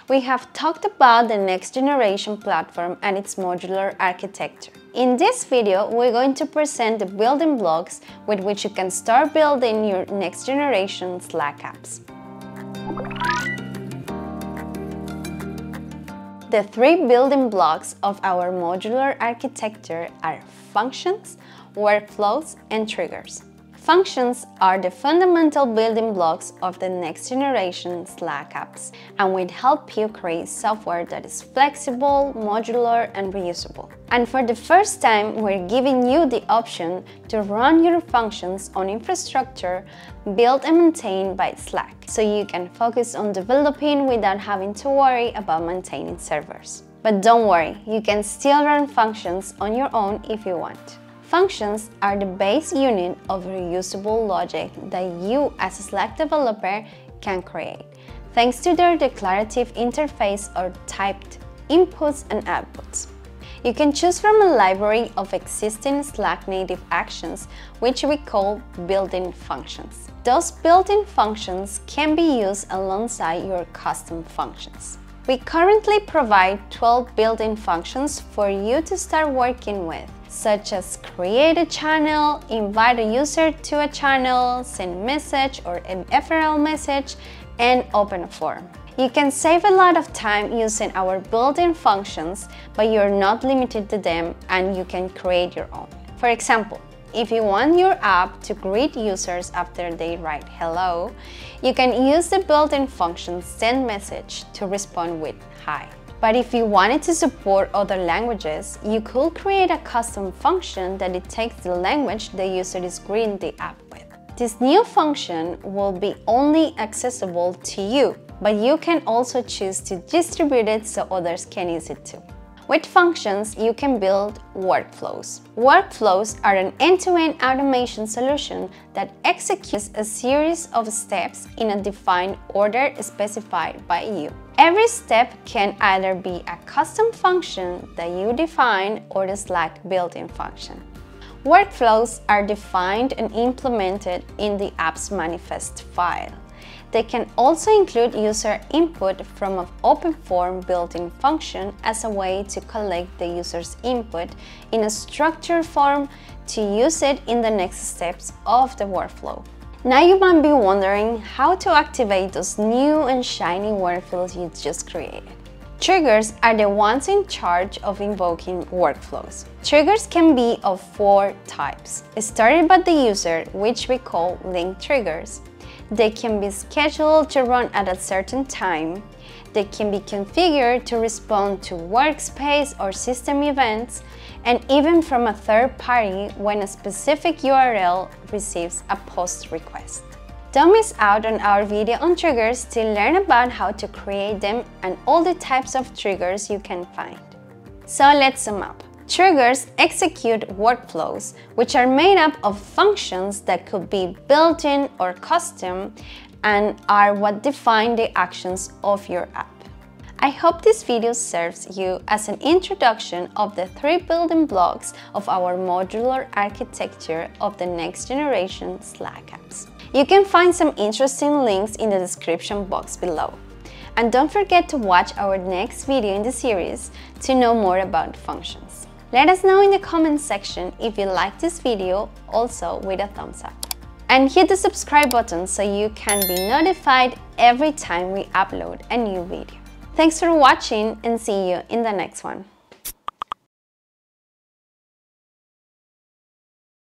We have talked about the next generation platform and its modular architecture. In this video, we're going to present the building blocks with which you can start building your next generation Slack apps. The three building blocks of our modular architecture are functions, workflows, and triggers. Functions are the fundamental building blocks of the next generation Slack apps and will help you create software that is flexible, modular, and reusable. And for the first time, we're giving you the option to run your functions on infrastructure built and maintained by Slack, so you can focus on developing without having to worry about maintaining servers. But don't worry, you can still run functions on your own if you want. Functions are the base unit of reusable logic that you as a Slack developer can create, thanks to their declarative interface or typed inputs and outputs. You can choose from a library of existing Slack native actions, which we call built-in functions. Those built-in functions can be used alongside your custom functions. We currently provide 12 built-in functions for you to start working with, such as create a channel, invite a user to a channel, send a message or an FRL message, and open a form. You can save a lot of time using our built-in functions, but you're not limited to them and you can create your own. For example, if you want your app to greet users after they write hello, you can use the built-in function send message to respond with hi. But if you wanted to support other languages, you could create a custom function that detects the language the user is greeting the app with. This new function will be only accessible to you, but you can also choose to distribute it so others can use it too. With functions, you can build workflows. Workflows are an end-to-end automation solution that executes a series of steps in a defined order specified by you. Every step can either be a custom function that you define or the Slack built-in function. Workflows are defined and implemented in the app's manifest file. They can also include user input from an open form built-in function as a way to collect the user's input in a structured form to use it in the next steps of the workflow. Now you might be wondering how to activate those new and shiny workflows you just created. Triggers are the ones in charge of invoking workflows. Triggers can be of four types, started by the user, which we call link triggers. They can be scheduled to run at a certain time. They can be configured to respond to workspace or system events, and even from a third party when a specific URL receives a post request. Don't miss out on our video on triggers to learn about how to create them and all the types of triggers you can find. So let's sum up. Triggers execute workflows, which are made up of functions that could be built-in or custom and are what define the actions of your app. I hope this video serves you as an introduction of the three building blocks of our modular architecture of the next generation Slack apps. You can find some interesting links in the description box below. And don't forget to watch our next video in the series to know more about functions. Let us know in the comments section if you like this video, also with a thumbs up. And hit the subscribe button so you can be notified every time we upload a new video. Thanks for watching and see you in the next one.